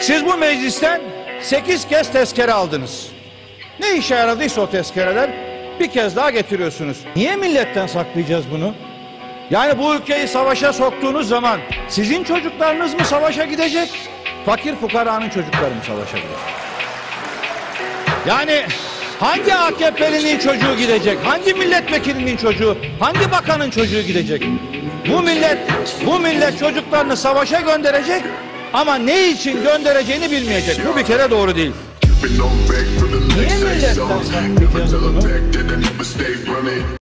Siz bu meclisten 8 kez tezkere aldınız. Ne işe yaradıysa o tezkereler bir kez daha getiriyorsunuz. Niye milletten saklayacağız bunu? Yani bu ülkeyi savaşa soktuğunuz zaman sizin çocuklarınız mı savaşa gidecek? Fakir fukaranın çocukları mı savaşa gidecek? Yani hangi AKP'linin çocuğu gidecek? Hangi milletvekilinin çocuğu? Hangi bakanın çocuğu gidecek? Bu millet çocuklarını savaşa gönderecek ama ne için göndereceğini bilmeyecek. Bu bir kere doğru değil. Niye milletten saklayacağız bunu?